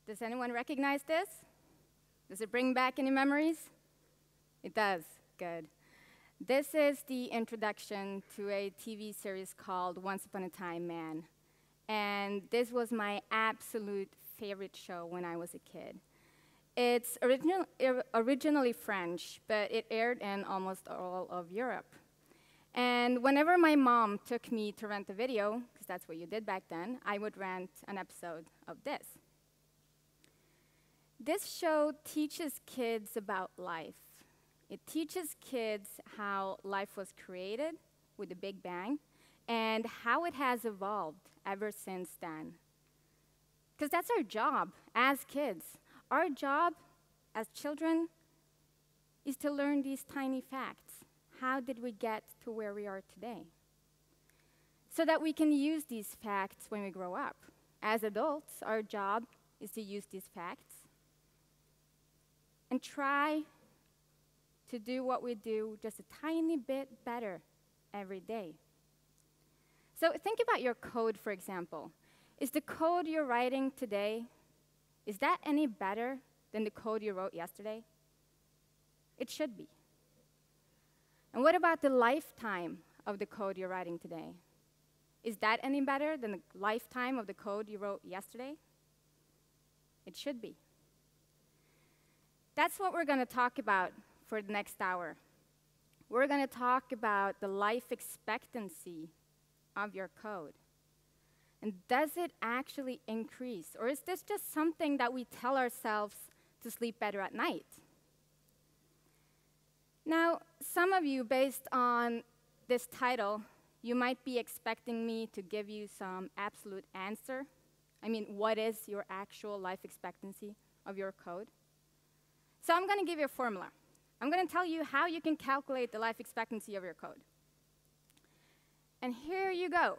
Does anyone recognize this? Does it bring back any memories? It does. Good. This is the introduction to a TV series called Once Upon a Time Man. And this was my absolute favorite show when I was a kid. It's originally French, but it aired in almost all of Europe. And whenever my mom took me to rent a video, because that's what you did back then, I would rent an episode of this. This show teaches kids about life. It teaches kids how life was created with the Big Bang and how it has evolved ever since then. Because that's our job as kids. Our job as children is to learn these tiny facts. How did we get to where we are today? So that we can use these facts when we grow up. As adults, our job is to use these facts and try to do what we do just a tiny bit better every day. So think about your code, for example. Is the code you're writing today, is that any better than the code you wrote yesterday? It should be. And what about the lifetime of the code you're writing today? Is that any better than the lifetime of the code you wrote yesterday? It should be. That's what we're going to talk about for the next hour. We're going to talk about the life expectancy of your code. And does it actually increase? Or is this just something that we tell ourselves to sleep better at night? Now, some of you, based on this title, you might be expecting me to give you some absolute answer. I mean, what is your actual life expectancy of your code? So I'm going to give you a formula. I'm going to tell you how you can calculate the life expectancy of your code. And here you go.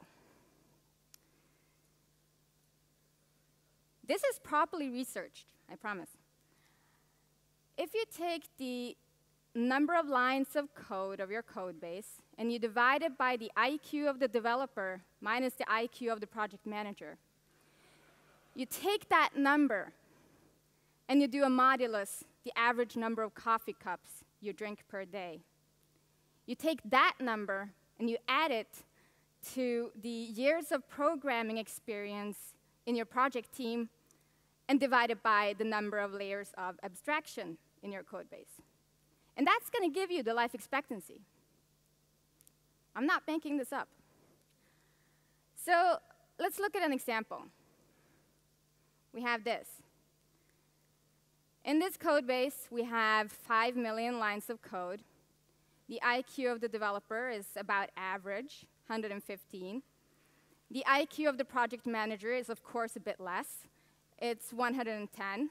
This is properly researched, I promise. If you take the number of lines of code of your code base and you divide it by the IQ of the developer minus the IQ of the project manager, you take that number and you do a modulus, the average number of coffee cups you drink per day. You take that number and you add it to the years of programming experience in your project team and divide it by the number of layers of abstraction in your code base. And that's going to give you the life expectancy. I'm not making this up. So let's look at an example. We have this. In this code base, we have 5 million lines of code. The IQ of the developer is about average, 115. The IQ of the project manager is, of course, a bit less. It's 110.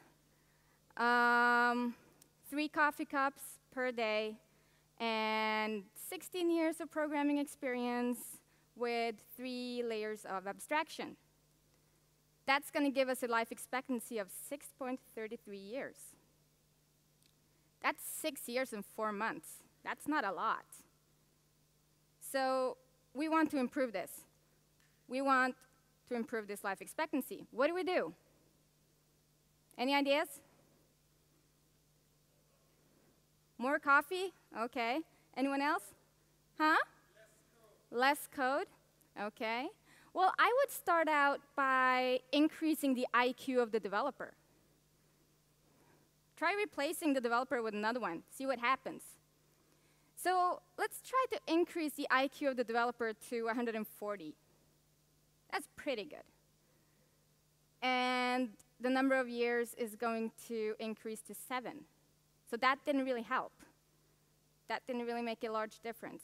3 coffee cups per day, and 16 years of programming experience with 3 layers of abstraction. That's going to give us a life expectancy of 6.33 years. That's 6 years and 4 months. That's not a lot. So we want to improve this. We want to improve this life expectancy. What do? Any ideas? More coffee? OK. Anyone else? Huh? Less code. OK. Well, I would start out by increasing the IQ of the developer. Try replacing the developer with another one. See what happens. So let's try to increase the IQ of the developer to 140. That's pretty good. And the number of years is going to increase to 7. So that didn't really help. That didn't really make a large difference.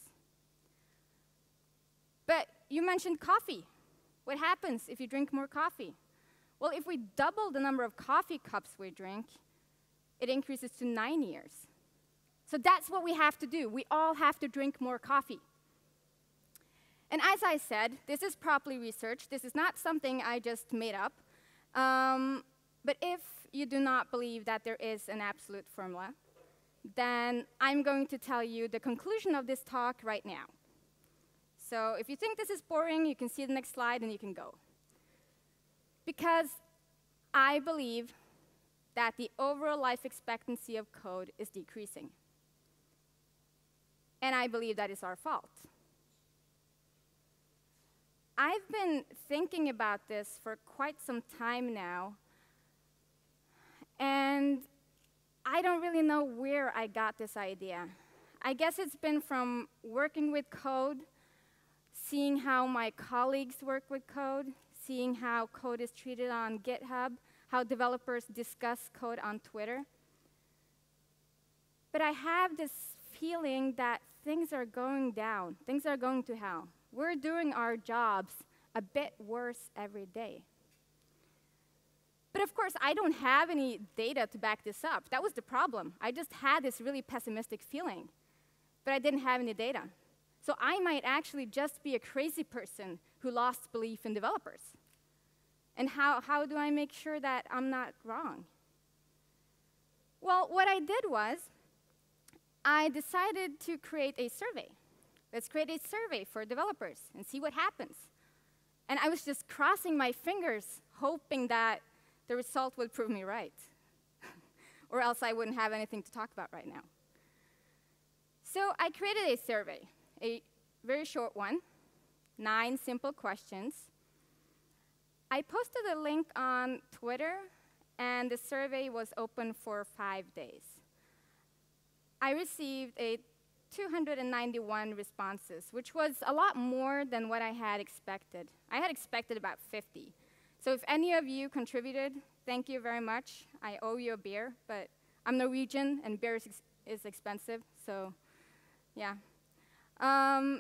But you mentioned coffee. What happens if you drink more coffee? Well, if we double the number of coffee cups we drink, it increases to 9 years. So that's what we have to do. We all have to drink more coffee. And as I said, this is properly researched. This is not something I just made up. But if you do not believe that there is an absolute formula, then I'm going to tell you the conclusion of this talk right now. So if you think this is boring, you can see the next slide and you can go. Because I believe that the overall life expectancy of code is decreasing. And I believe that is our fault. I've been thinking about this for quite some time now, and I don't really know where I got this idea. I guess it's been from working with code, seeing how my colleagues work with code, seeing how code is treated on GitHub, how developers discuss code on Twitter. But I have this feeling that things are going down, things are going to hell. We're doing our jobs a bit worse every day. But of course, I don't have any data to back this up. That was the problem. I just had this really pessimistic feeling, but I didn't have any data. So I might actually just be a crazy person who lost belief in developers. And how do I make sure that I'm not wrong? Well, what I did was, I decided to create a survey. Let's create a survey for developers and see what happens. And I was just crossing my fingers, hoping that the result would prove me right. Or else I wouldn't have anything to talk about right now. So I created a survey, a very short one, 9 simple questions. I posted a link on Twitter, and the survey was open for 5 days. I received 291 responses, which was a lot more than what I had expected. I had expected about 50. So if any of you contributed, thank you very much. I owe you a beer, but I'm Norwegian, and beer is expensive, so yeah. One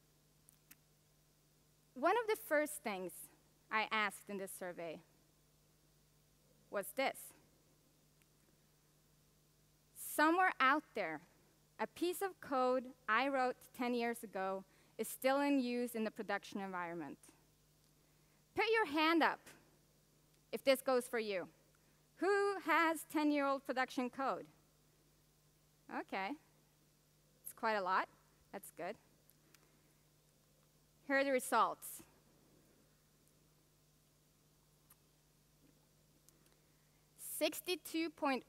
of the first things I asked in this survey was this. Somewhere out there, a piece of code I wrote 10 years ago is still in use in the production environment. Put your hand up if this goes for you. Who has 10-year-old production code? OK. It's quite a lot. That's good. Here are the results. 62.1%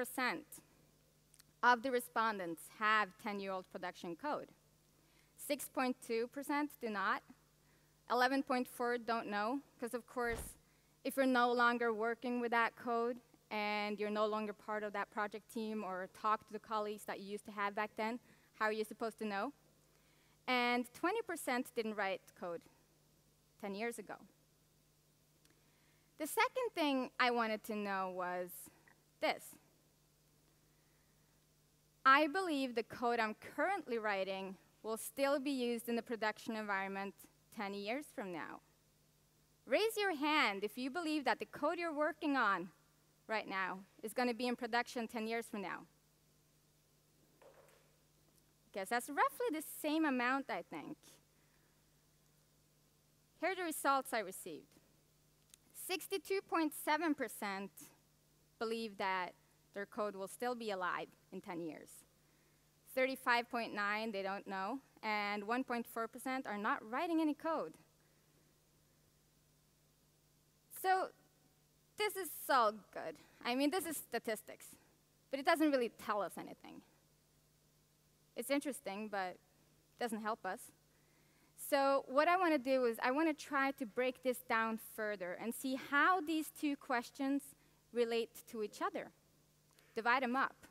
of the respondents have 10-year-old production code. 6.2% do not. 11.4% don't know, because of course, if you're no longer working with that code and you're no longer part of that project team or talk to the colleagues that you used to have back then, how are you supposed to know? And 20% didn't write code 10 years ago. The second thing I wanted to know was this. I believe the code I'm currently writing will still be used in the production environment 10 years from now. Raise your hand if you believe that the code you're working on right now is going to be in production 10 years from now. Guess that's roughly the same amount, I think. Here are the results I received. 62.7% believe that their code will still be alive in 10 years. 35.9% they don't know, and 1.4% are not writing any code. So this is all good. I mean, this is statistics, but it doesn't really tell us anything. It's interesting, but it doesn't help us. So what I want to do is I want to try to break this down further and see how these two questions relate to each other. Divide them up.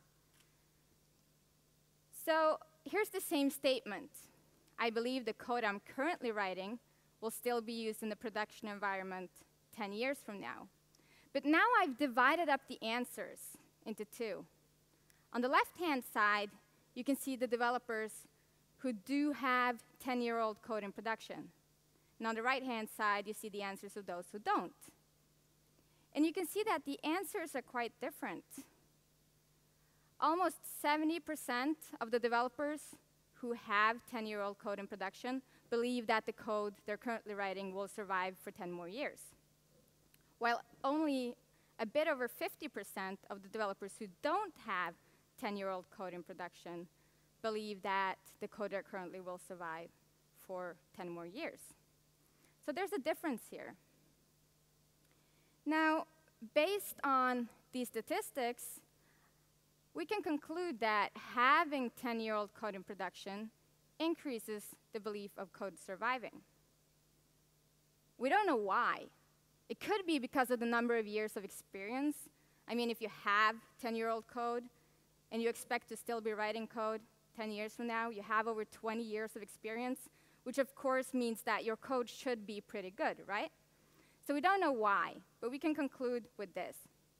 So here's the same statement. I believe the code I'm currently writing will still be used in the production environment 10 years from now. But now I've divided up the answers into two. On the left-hand side, you can see the developers who do have 10-year-old code in production. And on the right-hand side, you see the answers of those who don't. And you can see that the answers are quite different. Almost 70% of the developers who have 10-year-old code in production believe that the code they're currently writing will survive for 10 more years, while only a bit over 50% of the developers who don't have 10-year-old code in production believe that the code they currently will survive for 10 more years. So there's a difference here. Now, based on these statistics, we can conclude that having 10-year-old code in production increases the belief of code surviving. We don't know why. It could be because of the number of years of experience. I mean, if you have 10-year-old code and you expect to still be writing code 10 years from now, you have over 20 years of experience, which of course means that your code should be pretty good, right? So we don't know why, but we can conclude with this.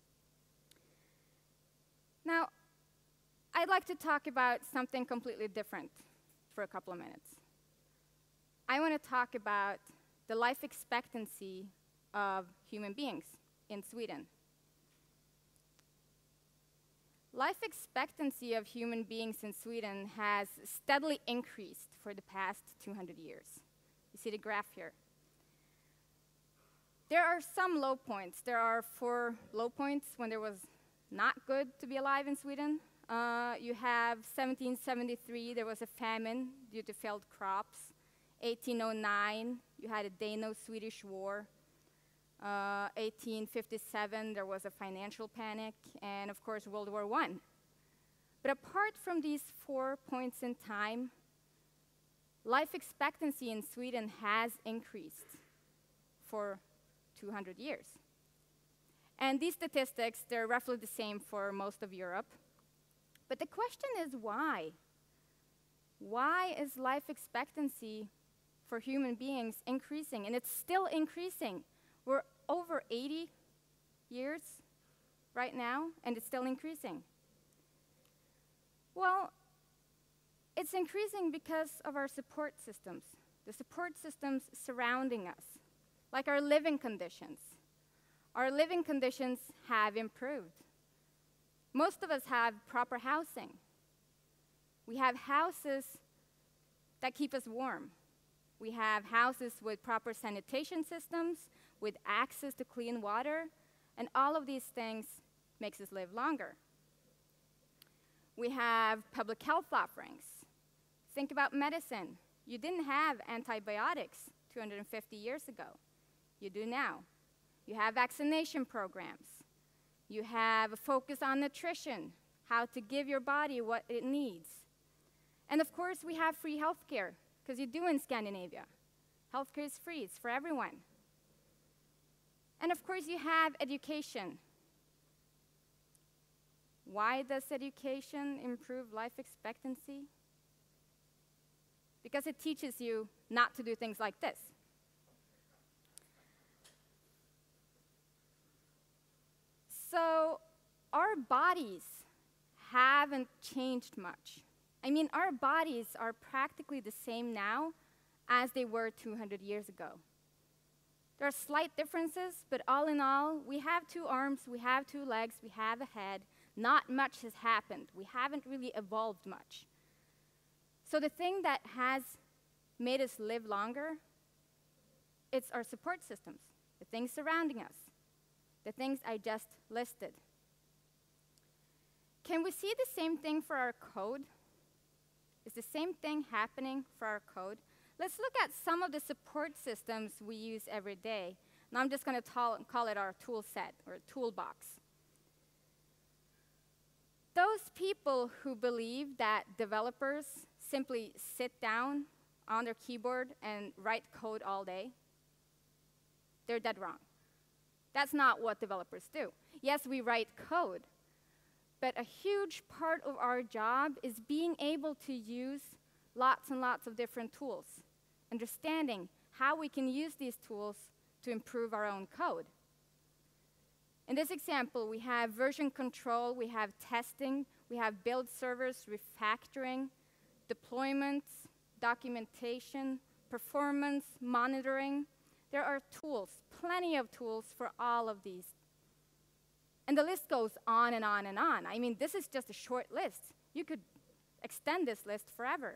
Now, I'd like to talk about something completely different for a couple of minutes. I want to talk about the life expectancy of human beings in Sweden. Life expectancy of human beings in Sweden has steadily increased for the past 200 years. You see the graph here. There are some low points. There are 4 low points when there was not good to be alive in Sweden. You have 1773, there was a famine due to failed crops. 1809, you had a Dano-Swedish War. 1857, there was a financial panic, and of course, World War I. But apart from these 4 points in time, life expectancy in Sweden has increased for 200 years. And these statistics, they're roughly the same for most of Europe. But the question is why? Why is life expectancy for human beings increasing? And it's still increasing. We're over 80 years right now, and it's still increasing. Well, it's increasing because of our support systems, the support systems surrounding us, like our living conditions. Our living conditions have improved. Most of us have proper housing. We have houses that keep us warm. We have houses with proper sanitation systems, with access to clean water, and all of these things makes us live longer. We have public health offerings. Think about medicine. You didn't have antibiotics 250 years ago. You do now. You have vaccination programs. You have a focus on nutrition, how to give your body what it needs. And of course, we have free healthcare, because you do in Scandinavia. Healthcare is free, it's for everyone. And of course, you have education. Why does education improve life expectancy? Because it teaches you not to do things like this. So our bodies haven't changed much. I mean, our bodies are practically the same now as they were 200 years ago. There are slight differences, but all in all, we have 2 arms, we have 2 legs, we have a head. Not much has happened. We haven't really evolved much. So the thing that has made us live longer, it's our support systems, the things surrounding us, the things I just listed. Can we see the same thing for our code? Is the same thing happening for our code? Let's look at some of the support systems we use every day. And I'm just going to call it our tool set or toolbox. Those people who believe that developers simply sit down on their keyboard and write code all day, they're dead wrong. That's not what developers do. Yes, we write code, but a huge part of our job is being able to use lots and lots of different tools, understanding how we can use these tools to improve our own code. In this example, we have version control, we have testing, we have build servers, refactoring, deployments, documentation, performance, monitoring. There are tools, plenty of tools for all of these. And the list goes on and on and on. I mean, this is just a short list. You could extend this list forever.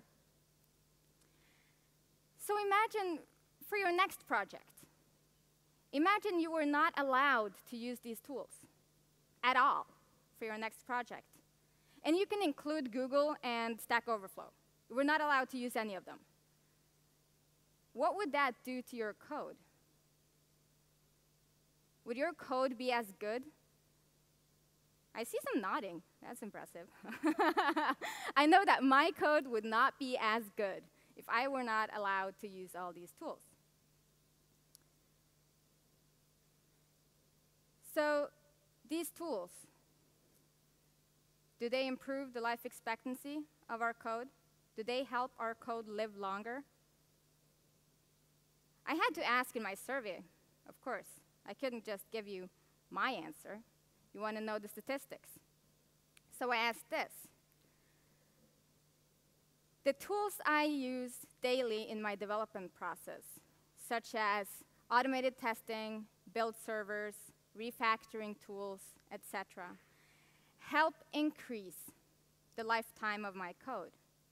So imagine for your next project, imagine you were not allowed to use these tools at all for your next project. And you can include Google and Stack Overflow. We're not allowed to use any of them. What would that do to your code? Would your code be as good I see some nodding. That's impressive. I know that my code would not be as good if I were not allowed to use all these tools. So these tools, do they improve the life expectancy of our code? Do they help our code live longer? I had to ask in my survey, of course. I couldn't just give you my answer. You want to know the statistics. So I asked this. The tools I use daily in my development process, such as automated testing, build servers, refactoring tools, etc., help increase the lifetime of my code.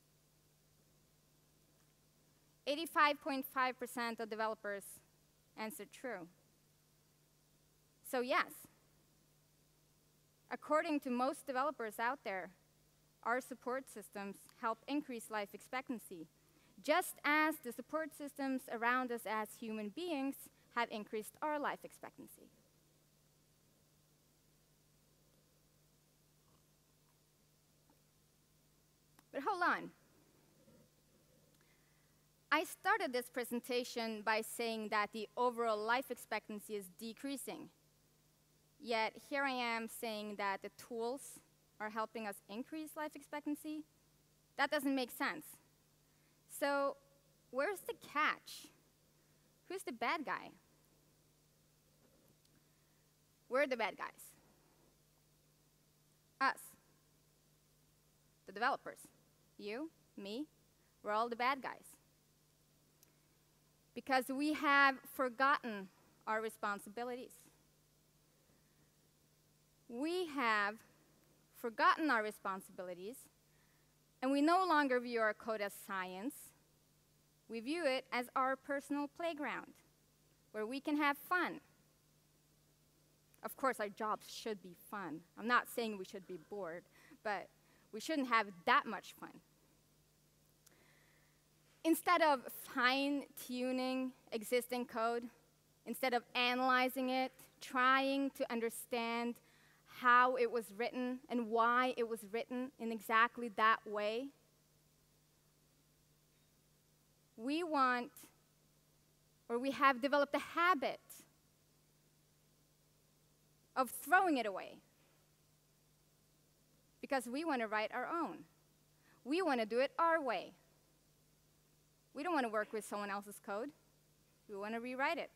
85.5% of developers answered true. So yes, according to most developers out there, our support systems help increase life expectancy, just as the support systems around us as human beings have increased our life expectancy. But hold on. I started this presentation by saying that the overall life expectancy is decreasing. Yet here I am saying that the tools are helping us increase life expectancy. That doesn't make sense. So where's the catch? Who's the bad guy? We're the bad guys. Us. The developers. You, me, we're all the bad guys. Because we have forgotten our responsibilities. We have forgotten our responsibilities, and we no longer view our code as science. We view it as our personal playground, where we can have fun. Of course, our jobs should be fun. I'm not saying we should be bored, but we shouldn't have that much fun. Instead of fine-tuning existing code, instead of analyzing it, trying to understand how it was written and why it was written in exactly that way, we want, or we have developed a habit of throwing it away because we want to write our own. We want to do it our way. We don't want to work with someone else's code. We want to rewrite it.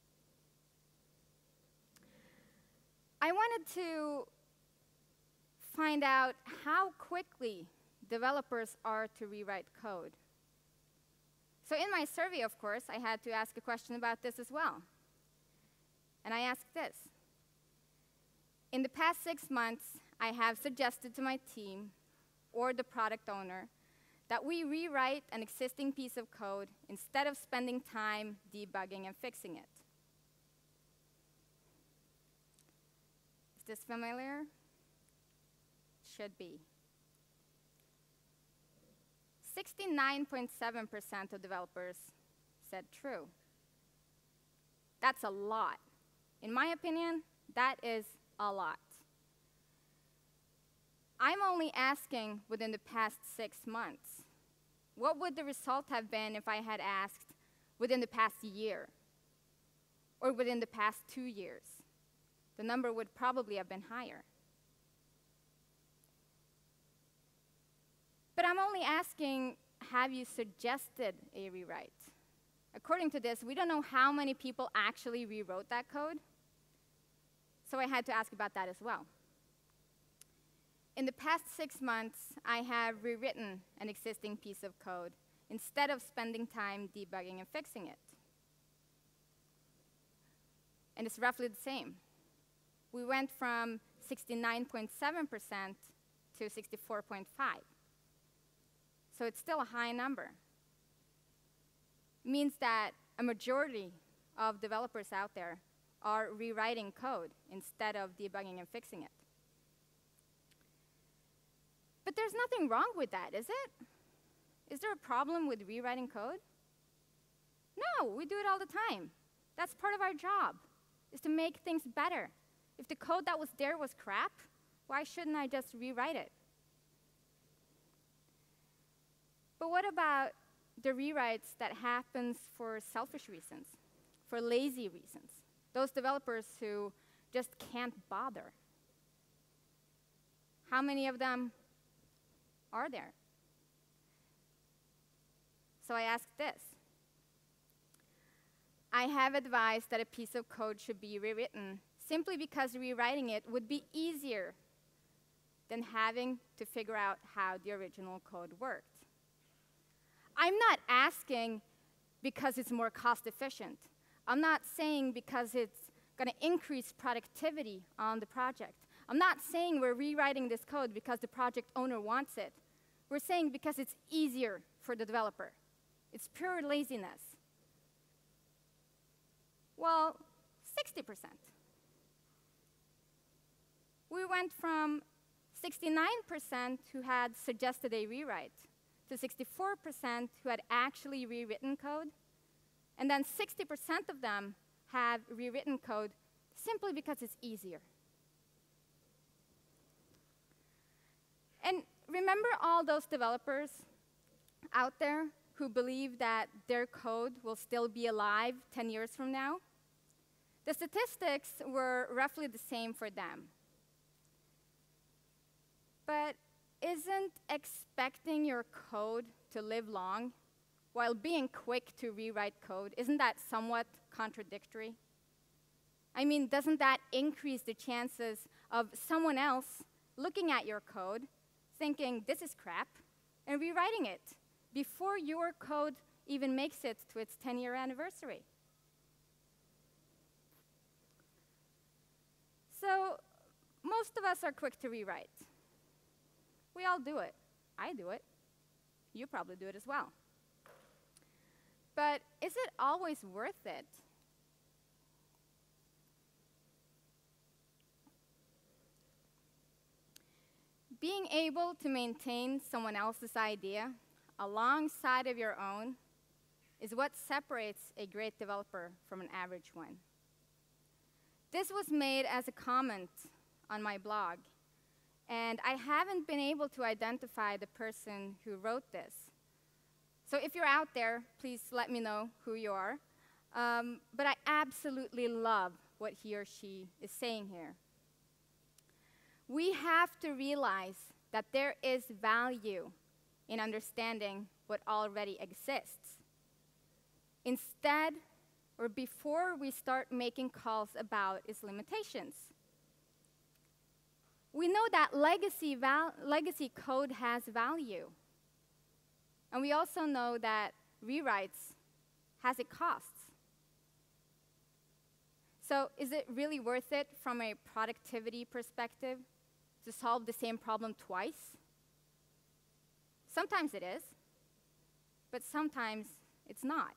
I wanted to find out how quickly developers are to rewrite code. So in my survey, of course, I had to ask a question about this as well. And I asked this. In the past 6 months, I have suggested to my team or the product owner that we rewrite an existing piece of code instead of spending time debugging and fixing it. Is this familiar? Should be. 69.7% of developers said true. That's a lot. In my opinion, that is a lot. I'm only asking within the past 6 months. What would the result have been if I had asked within the past year or within the past 2 years? The number would probably have been higher. But I'm only asking, have you suggested a rewrite? According to this, we don't know how many people actually rewrote that code. So I had to ask about that as well. In the past 6 months, I have rewritten an existing piece of code instead of spending time debugging and fixing it. And it's roughly the same. We went from 69.7% to 64.5%. So it's still a high number. It means that a majority of developers out there are rewriting code instead of debugging and fixing it. But there's nothing wrong with that, is it? Is there a problem with rewriting code? No, we do it all the time. That's part of our job, is to make things better. If the code that was there was crap, Why shouldn't I just rewrite it? But what about the rewrites that happens for selfish reasons, for lazy reasons? Those developers who just can't bother. How many of them are there? So I ask this. I have advised that a piece of code should be rewritten simply because rewriting it would be easier than having to figure out how the original code worked. I'm not asking because it's more cost efficient. I'm not saying because it's going to increase productivity on the project. I'm not saying we're rewriting this code because the project owner wants it. We're saying because it's easier for the developer. It's pure laziness. Well, 60%. We went from 69% who had suggested a rewrite to 64% who had actually rewritten code. And then 60% of them have rewritten code simply because it's easier. And remember all those developers out there who believe that their code will still be alive 10 years from now? The statistics were roughly the same for them. But isn't expecting your code to live long while being quick to rewrite code, isn't that somewhat contradictory? I mean, doesn't that increase the chances of someone else looking at your code, thinking, this is crap, and rewriting it before your code even makes it to its 10-year anniversary? So most of us are quick to rewrite. We all do it. I do it. You probably do it as well. But is it always worth it? Being able to maintain someone else's idea alongside of your own is what separates a great developer from an average one. This was made as a comment on my blog, and I haven't been able to identify the person who wrote this. So if you're out there, please let me know who you are. But I absolutely love what he or she is saying here. We have to realize that there is value in understanding what already exists. Instead, or before we start making calls about its limitations. We know that legacy code has value. And we also know that rewrites has a cost. So is it really worth it from a productivity perspective to solve the same problem twice? Sometimes it is, but sometimes it's not.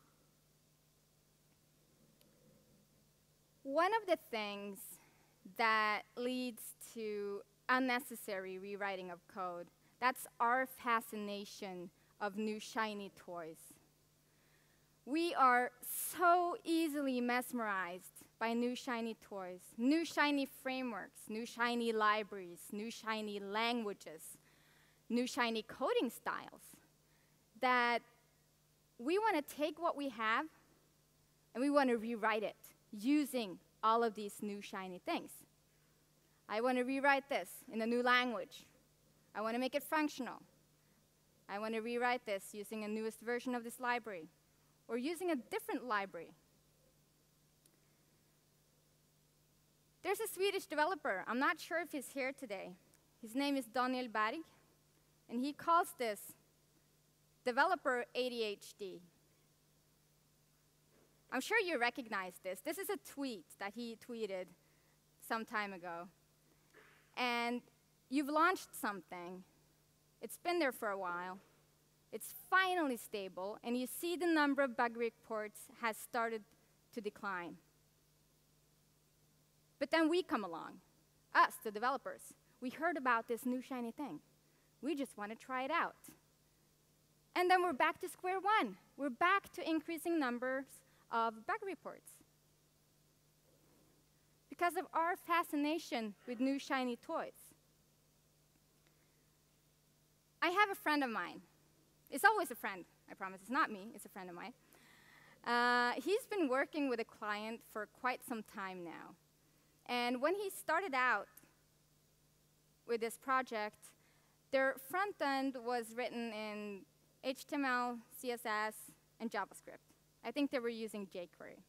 One of the things that leads to unnecessary rewriting of code, that's our fascination of new shiny toys. We are so easily mesmerized by new shiny toys, new shiny frameworks, new shiny libraries, new shiny languages, new shiny coding styles, that we want to take what we have and we want to rewrite it using all of these new shiny things. I want to rewrite this in a new language. I want to make it functional. I want to rewrite this using a newest version of this library, or using a different library. There's a Swedish developer. I'm not sure if he's here today. His name is Daniel Berg, and he calls this developer ADHD. I'm sure you recognize this. This is a tweet that he tweeted some time ago. And you've launched something. It's been there for a while. It's finally stable, and you see the number of bug reports has started to decline. But then we come along, us, the developers. We heard about this new shiny thing. We just want to try it out. And then we're back to square one. We're back to increasing numbers of bug reports. Because of our fascination with new shiny toys. I have a friend of mine. It's always a friend, I promise. It's not me, it's a friend of mine. He's been working with a client for quite some time now. And when he started out with this project, their front end was written in HTML, CSS, and JavaScript. I think they were using jQuery.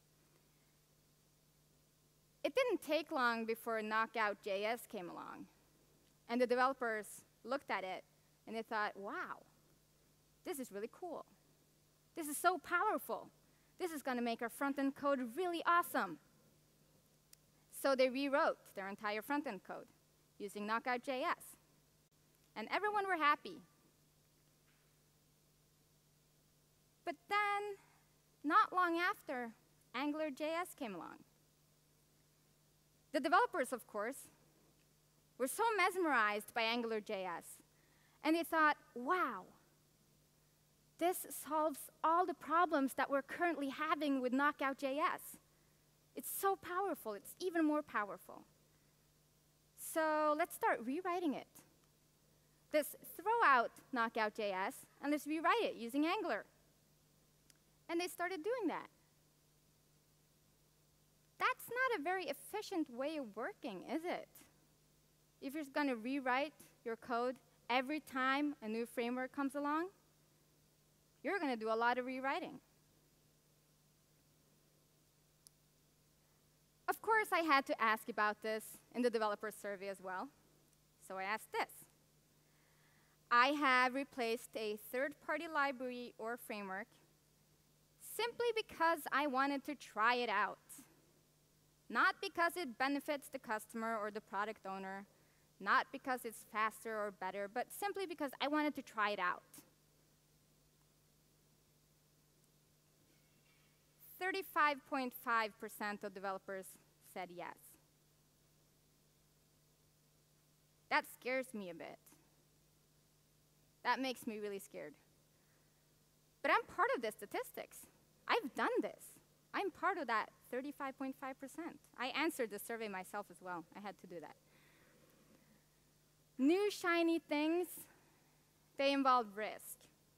It didn't take long before Knockout.js came along. And the developers looked at it, and they thought, wow, this is really cool. This is so powerful. This is going to make our front-end code really awesome. So they rewrote their entire front-end code using Knockout.js. And everyone were happy. But then, not long after, Angular.js came along. The developers, of course, were so mesmerized by Angular.js, and they thought, wow, this solves all the problems that we're currently having with Knockout.js. It's so powerful. It's even more powerful. So let's start rewriting it. Let's throw out Knockout.js, and let's rewrite it using Angular. And they started doing that. That's not a very efficient way of working, is it? If you're going to rewrite your code every time a new framework comes along, you're going to do a lot of rewriting. Of course, I had to ask about this in the developer survey as well. So I asked this. I have replaced a third-party library or framework simply because I wanted to try it out. Not because it benefits the customer or the product owner, not because it's faster or better, but simply because I wanted to try it out. 35.5% of developers said yes. That scares me a bit. That makes me really scared. But I'm part of the statistics. I've done this. I'm part of that 35.5%. I answered the survey myself as well. I had to do that. New shiny things, they involve risk.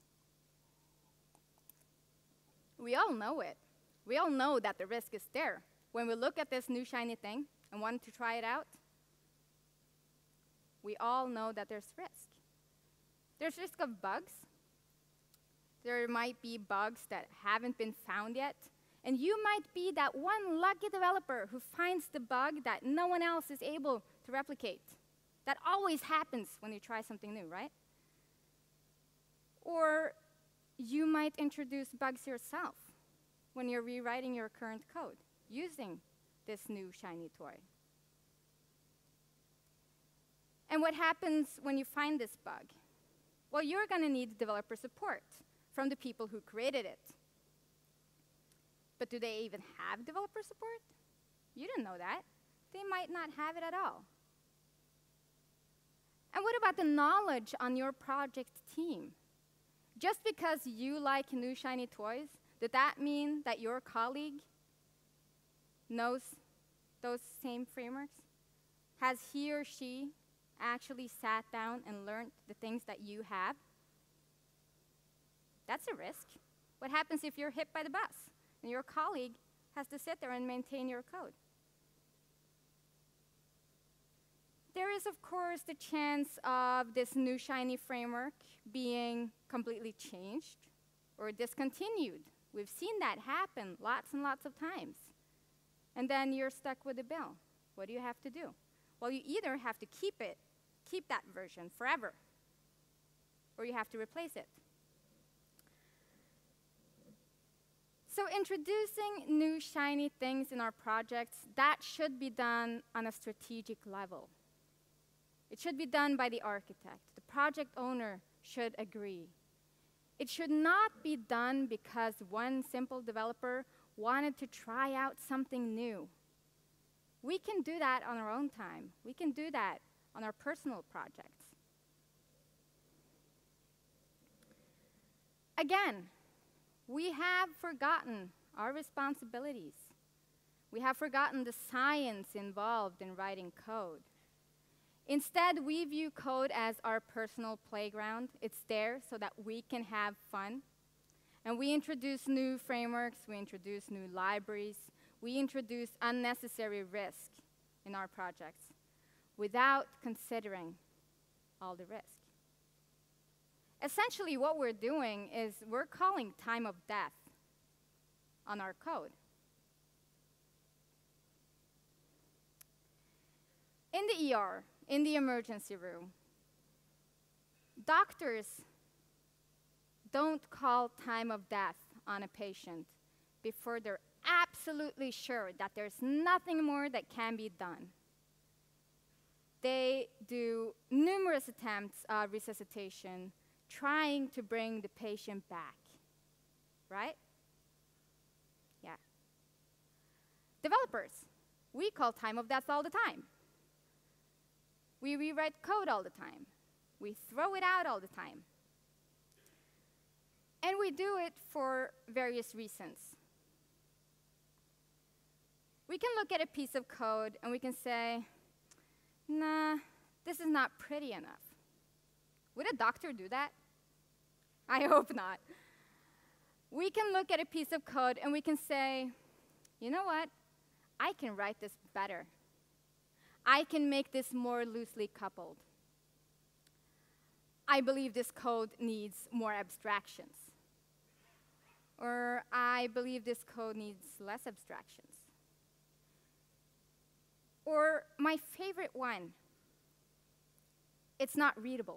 We all know it. We all know that the risk is there. When we look at this new shiny thing and want to try it out, we all know that there's risk. There's risk of bugs. There might be bugs that haven't been found yet. And you might be that one lucky developer who finds the bug that no one else is able to replicate. That always happens when you try something new, right? Or you might introduce bugs yourself when you're rewriting your current code using this new shiny toy. And what happens when you find this bug? Well, you're going to need developer support from the people who created it. But do they even have developer support? You didn't know that. They might not have it at all. And what about the knowledge on your project team? Just because you like new shiny toys, did that mean that your colleague knows those same frameworks? Has he or she actually sat down and learned the things that you have? That's a risk. What happens if you're hit by the bus and your colleague has to sit there and maintain your code? There is, of course, the chance of this new shiny framework being completely changed or discontinued. We've seen that happen lots and lots of times. And then you're stuck with the bill. What do you have to do? Well, you either have to keep that version forever, or you have to replace it. So introducing new shiny things in our projects, that should be done on a strategic level. It should be done by the architect. The project owner should agree. It should not be done because one simple developer wanted to try out something new. We can do that on our own time. We can do that on our personal projects. Again, we have forgotten our responsibilities. We have forgotten the science involved in writing code. Instead, we view code as our personal playground. It's there so that we can have fun. And we introduce new frameworks, we introduce new libraries, we introduce unnecessary risk in our projects without considering all the risk. Essentially, what we're doing is we're calling time of death on our code. In the ER, in the emergency room, doctors don't call time of death on a patient before they're absolutely sure that there's nothing more that can be done. They do numerous attempts of resuscitation, trying to bring the patient back, right? Yeah. Developers, we call time of death all the time. We rewrite code all the time. We throw it out all the time. And we do it for various reasons. We can look at a piece of code and we can say, nah, this is not pretty enough. Would a doctor do that? I hope not. We can look at a piece of code and we can say, you know what? I can write this better. I can make this more loosely coupled. I believe this code needs more abstractions. Or I believe this code needs less abstractions. Or my favorite one, it's not readable.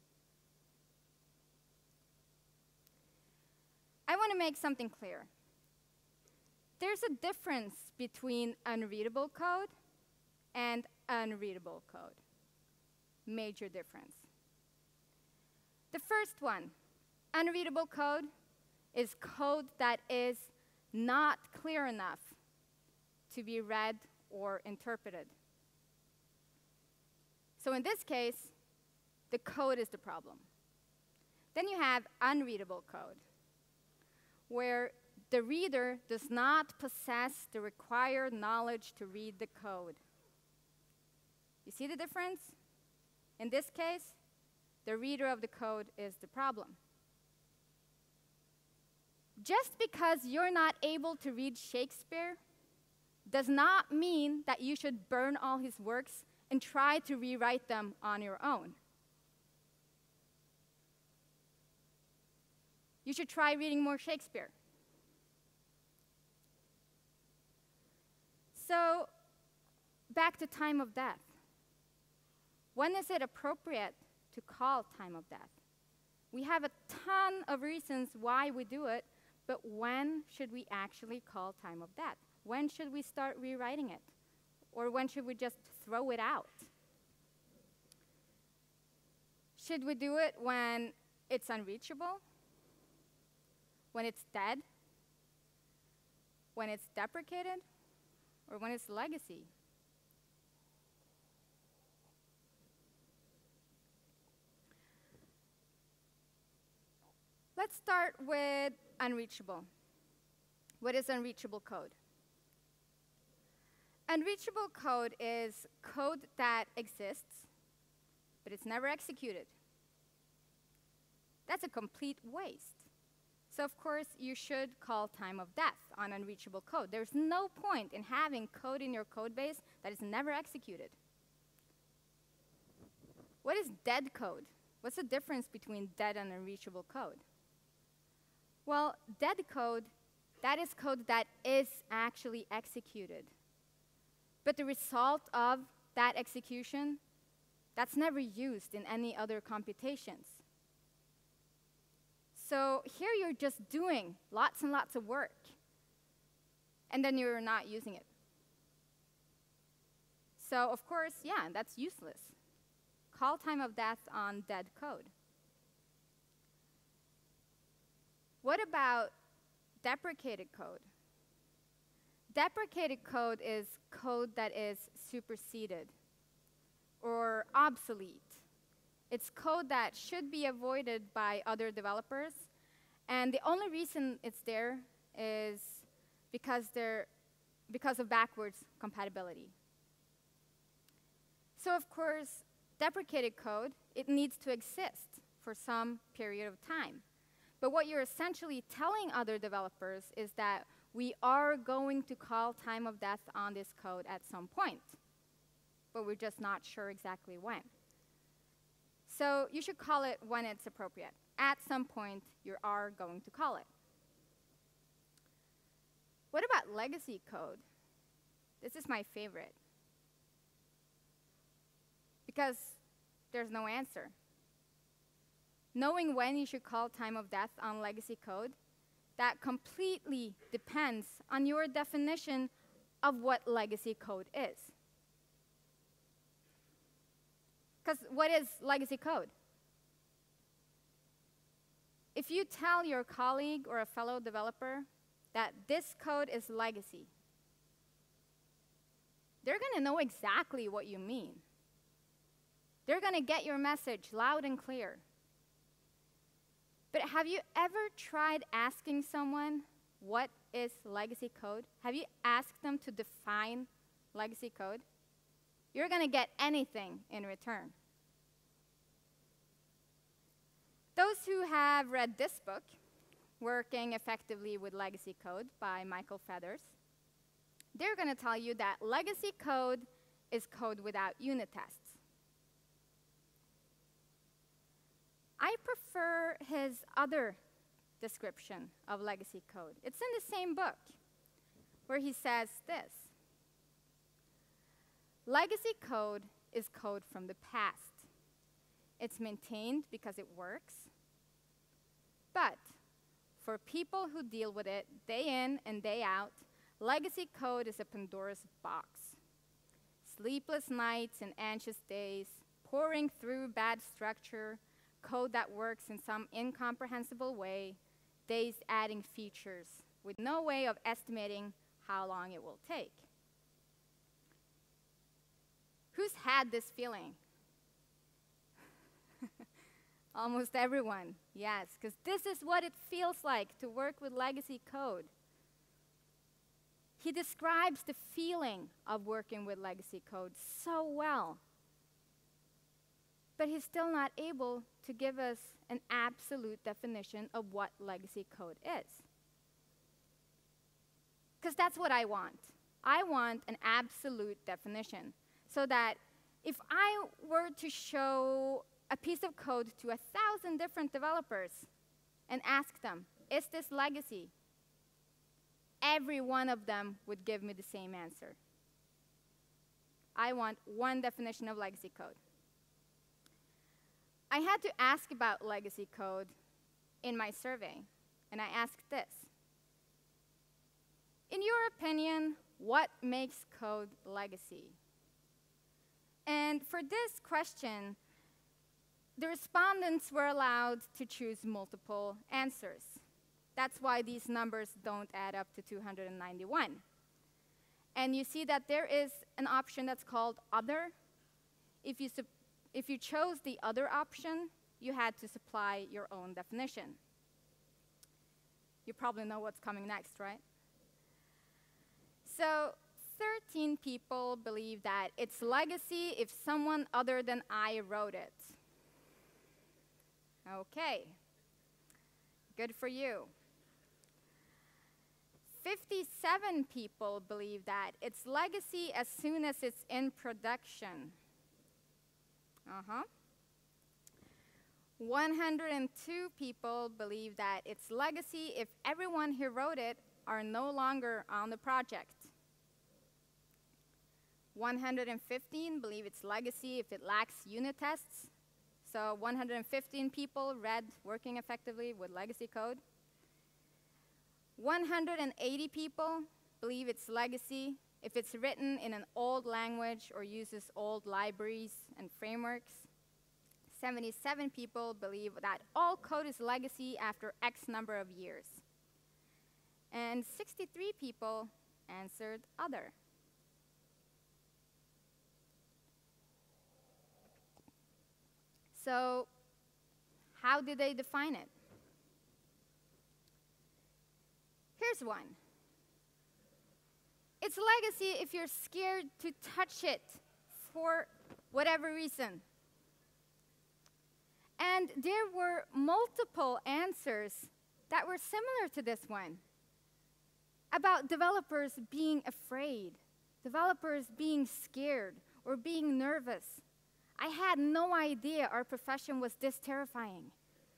I want to make something clear. There's a difference between unreadable code and unreadable code. Major difference. The first one, unreadable code, is code that is not clear enough to be read or interpreted. So in this case, the code is the problem. Then you have unreadable code, where the reader does not possess the required knowledge to read the code. You see the difference? In this case, the reader of the code is the problem. Just because you're not able to read Shakespeare does not mean that you should burn all his works and try to rewrite them on your own. You should try reading more Shakespeare. So, back to time of death. When is it appropriate to call time of death? We have a ton of reasons why we do it, but when should we actually call time of death? When should we start rewriting it? Or when should we just throw it out? Should we do it when it's unreachable? When it's dead? When it's deprecated? Or when it's legacy? Let's start with unreachable. What is unreachable code? Unreachable code is code that exists, but it's never executed. That's a complete waste. So of course, you should call time of death on unreachable code. There's no point in having code in your code base that is never executed. What is dead code? What's the difference between dead and unreachable code? Well, dead code, that is code that is actually executed. But the result of that execution, that's never used in any other computations. So here you're just doing lots and lots of work, and then you're not using it. So of course, yeah, that's useless. Call time of death on dead code. What about deprecated code? Deprecated code is code that is superseded or obsolete. It's code that should be avoided by other developers, and the only reason it's there is because of backwards compatibility. So of course, deprecated code, it needs to exist for some period of time. But what you're essentially telling other developers is that we are going to call time of death on this code at some point, but we're just not sure exactly when. So you should call it when it's appropriate. At some point, you are going to call it. What about legacy code? This is my favorite, because there's no answer. Knowing when you should call time of death on legacy code, that completely depends on your definition of what legacy code is. Because what is legacy code? If you tell your colleague or a fellow developer that this code is legacy, they're going to know exactly what you mean. They're going to get your message loud and clear. But have you ever tried asking someone what is legacy code? Have you asked them to define legacy code? You're going to get anything in return. Those who have read this book, Working Effectively with Legacy Code by Michael Feathers, they're going to tell you that legacy code is code without unit tests. I prefer his other description of legacy code. It's in the same book, where he says this: legacy code is code from the past. It's maintained because it works. But for people who deal with it day in and day out, legacy code is a Pandora's box. Sleepless nights and anxious days, pouring through bad structure, code that works in some incomprehensible way, days adding features with no way of estimating how long it will take. Who's had this feeling? Almost everyone, yes, because this is what it feels like to work with legacy code. He describes the feeling of working with legacy code so well, but he's still not able to give us an absolute definition of what legacy code is. Because that's what I want. I want an absolute definition, so that if I were to show a piece of code to 1,000 different developers and ask them, is this legacy? Every one of them would give me the same answer. I want one definition of legacy code. I had to ask about legacy code in my survey, and I asked this: in your opinion, what makes code legacy? And for this question, the respondents were allowed to choose multiple answers. That's why these numbers don't add up to 291. And you see that there is an option that's called Other. If you chose the Other option, you had to supply your own definition. You probably know what's coming next, right? So 13 people believe that it's legacy if someone other than I wrote it. Okay, good for you. 57 people believe that it's legacy as soon as it's in production. 102 people believe that it's legacy if everyone who wrote it are no longer on the project. 115 believe it's legacy if it lacks unit tests. So 115 people read Working Effectively with Legacy Code. 180 people believe it's legacy if it's written in an old language or uses old libraries and frameworks. 77 people believe that all code is legacy after X number of years. And 63 people answered Other. So how did they define it? Here's one. It's legacy if you're scared to touch it for whatever reason. And there were multiple answers that were similar to this one about developers being afraid, developers being scared, or being nervous. I had no idea our profession was this terrifying.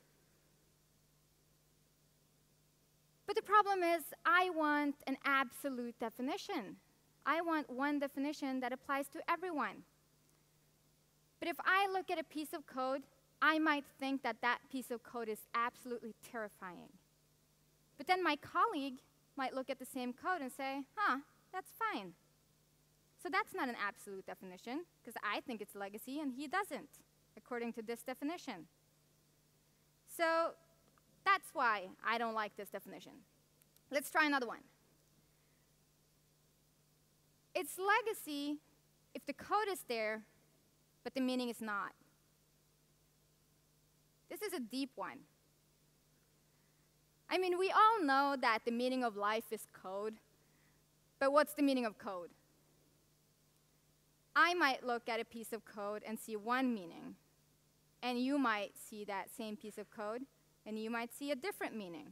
But the problem is, I want an absolute definition. I want one definition that applies to everyone. But if I look at a piece of code, I might think that that piece of code is absolutely terrifying. But then my colleague might look at the same code and say, huh, that's fine. So that's not an absolute definition, because I think it's legacy and he doesn't, according to this definition. So that's why I don't like this definition. Let's try another one. It's legacy if the code is there, but the meaning is not. This is a deep one. I mean, we all know that the meaning of life is code, but what's the meaning of code? I might look at a piece of code and see one meaning, and you might see that same piece of code, and you might see a different meaning.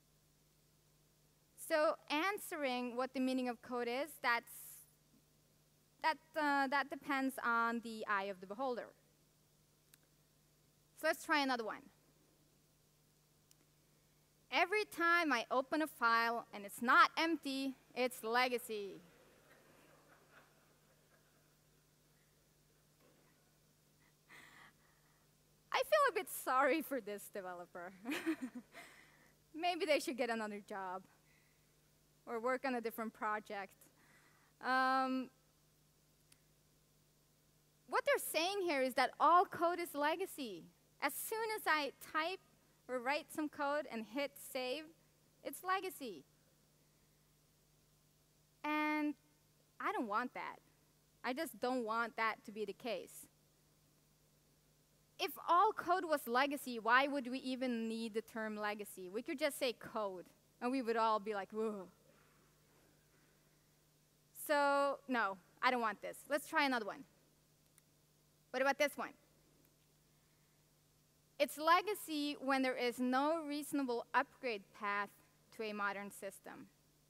So answering what the meaning of code is, that depends on the eye of the beholder. So let's try another one. Every time I open a file and it's not empty, it's legacy. I feel a bit sorry for this developer. Maybe they should get another job or work on a different project. What they're saying here is that all code is legacy. As soon as I type or write some code and hit save, it's legacy. And I don't want that. I just don't want that to be the case. If all code was legacy, why would we even need the term legacy? We could just say code, and we would all be like, whoa. So, no, I don't want this. Let's try another one. What about this one? It's legacy when there is no reasonable upgrade path to a modern system.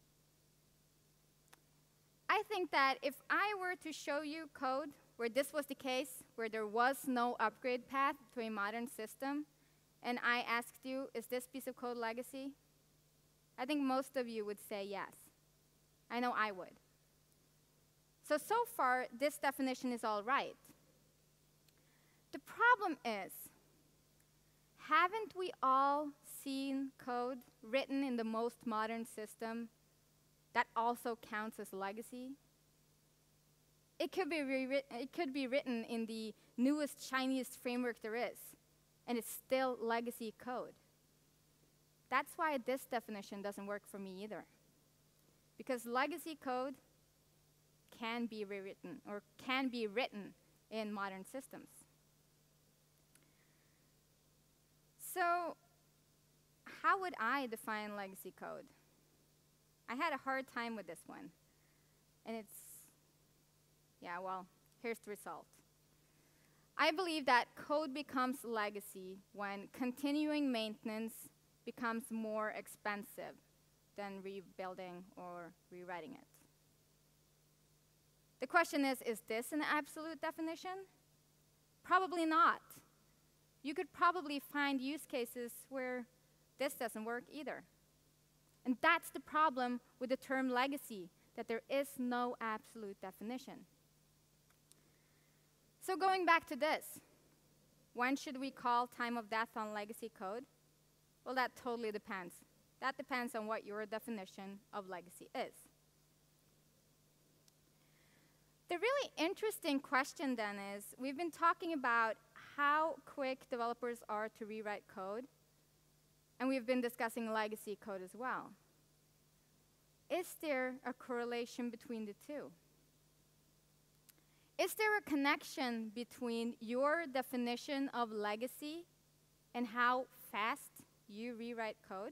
I think that if I were to show you code where this was the case, where there was no upgrade path to a modern system, and I asked you, is this piece of code legacy? I think most of you would say yes. I know I would. So far, this definition is all right. The problem is, haven't we all seen code written in the most modern system that also counts as legacy? It could be written in the newest, shiniest framework there is, and it's still legacy code. That's why this definition doesn't work for me either. Because legacy code can be rewritten, or can be written in modern systems. So how would I define legacy code? I had a hard time with this one. And it's, yeah, well, here's the result. I believe that code becomes legacy when continuing maintenance becomes more expensive than rebuilding or rewriting it. The question is this an absolute definition? Probably not. You could probably find use cases where this doesn't work either. And that's the problem with the term legacy, that there is no absolute definition. So going back to this, when should we call time of death on legacy code? Well, that totally depends. That depends on what your definition of legacy is. The really interesting question then is, we've been talking about how quick developers are to rewrite code, and we've been discussing legacy code as well. Is there a correlation between the two? Is there a connection between your definition of legacy and how fast you rewrite code?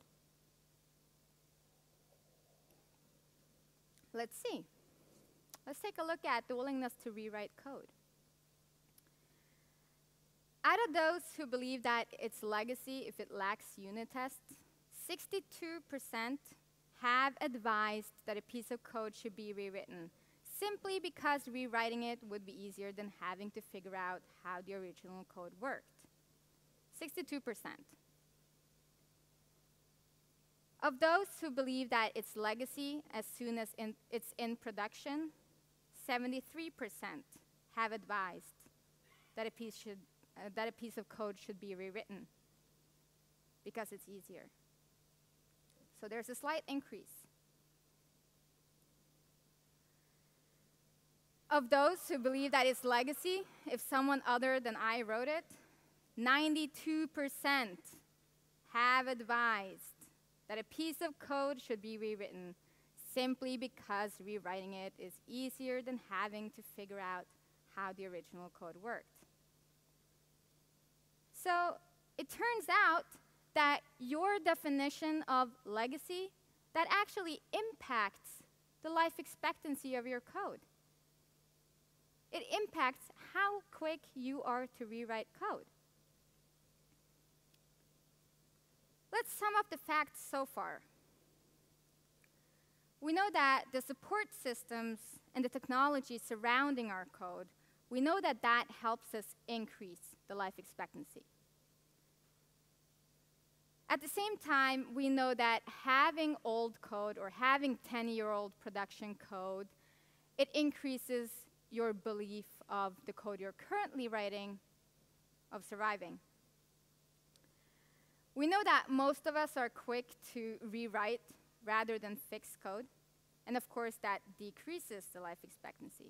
Let's see. Let's take a look at the willingness to rewrite code. Out of those who believe that it's legacy if it lacks unit tests, 62% have advised that a piece of code should be rewritten, simply because rewriting it would be easier than having to figure out how the original code worked. 62%. Of those who believe that it's legacy as soon as it's in production, 73% have advised that a piece of code should be rewritten because it's easier. So there's a slight increase. Of those who believe that it's legacy, if someone other than I wrote it, 92% have advised that a piece of code should be rewritten simply because rewriting it is easier than having to figure out how the original code worked. So it turns out that your definition of legacy, that actually impacts the life expectancy of your code. It impacts how quick you are to rewrite code. Let's sum up the facts so far. We know that the support systems and the technology surrounding our code, we know that that helps us increase the life expectancy. At the same time, we know that having old code or having 10-year-old production code, it increases your belief of the code you're currently writing of surviving. We know that most of us are quick to rewrite rather than fix code, and of course that decreases the life expectancy.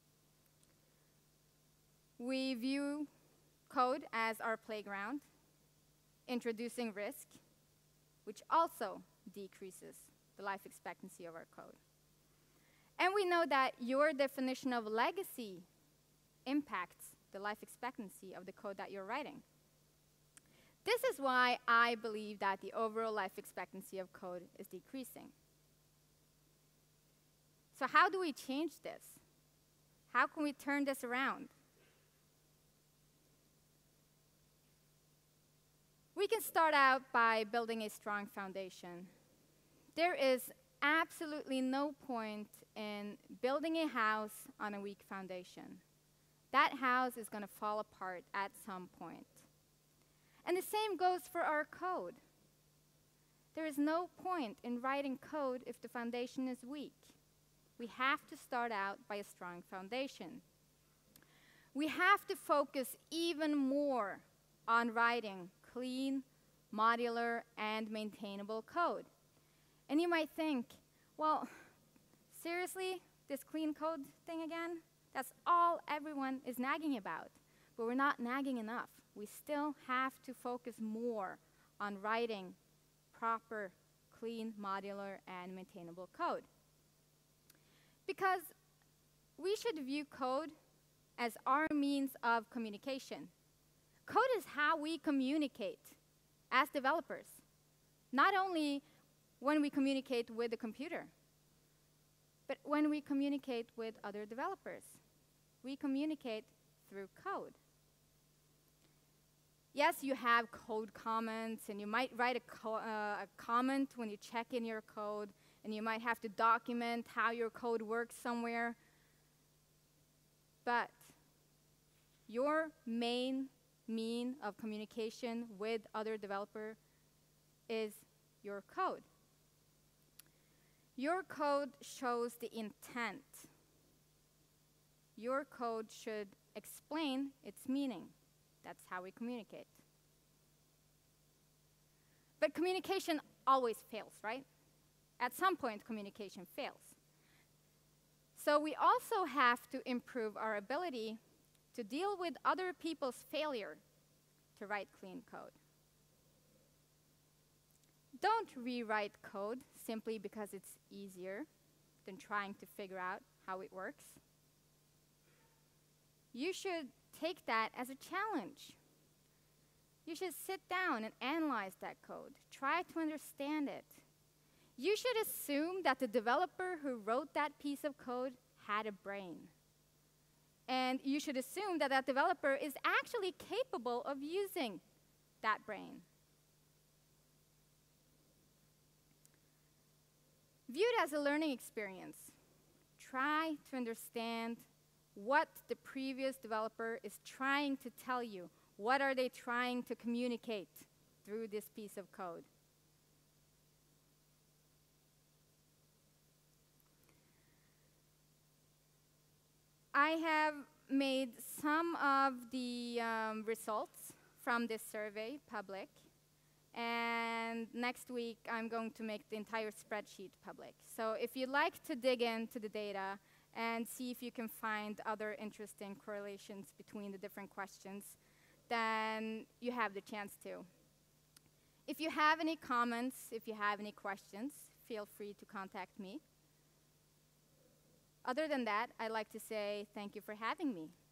We view code as our playground, introducing risk, which also decreases the life expectancy of our code. And we know that your definition of legacy impacts the life expectancy of the code that you're writing. This is why I believe that the overall life expectancy of code is decreasing. So how do we change this? How can we turn this around? We can start out by building a strong foundation. There is absolutely no point in building a house on a weak foundation. That house is going to fall apart at some point. And the same goes for our code. There is no point in writing code if the foundation is weak. We have to start out by a strong foundation. We have to focus even more on writing clean, modular, and maintainable code. And you might think, well, seriously, this clean code thing again? That's all everyone is nagging about. But we're not nagging enough. We still have to focus more on writing proper, clean, modular, and maintainable code. Because we should view code as our means of communication. Code is how we communicate as developers, not only when we communicate with the computer, but when we communicate with other developers. We communicate through code. Yes, you have code comments, and you might write a comment when you check in your code, and you might have to document how your code works somewhere. But your main mean of communication with other developer is your code. Your code shows the intent. Your code should explain its meaning. That's how we communicate. But communication always fails, right? At some point, communication fails. So we also have to improve our ability to deal with other people's failure to write clean code. Don't rewrite code simply because it's easier than trying to figure out how it works. You should take that as a challenge. You should sit down and analyze that code. Try to understand it. You should assume that the developer who wrote that piece of code had a brain. And you should assume that that developer is actually capable of using that brain. View it as a learning experience. Try to understand what the previous developer is trying to tell you. What are they trying to communicate through this piece of code? I have made some of the results from this survey public. And next week, I'm going to make the entire spreadsheet public. So if you'd like to dig into the data and see if you can find other interesting correlations between the different questions, then you have the chance to. If you have any comments, if you have any questions, feel free to contact me. Other than that, I'd like to say thank you for having me.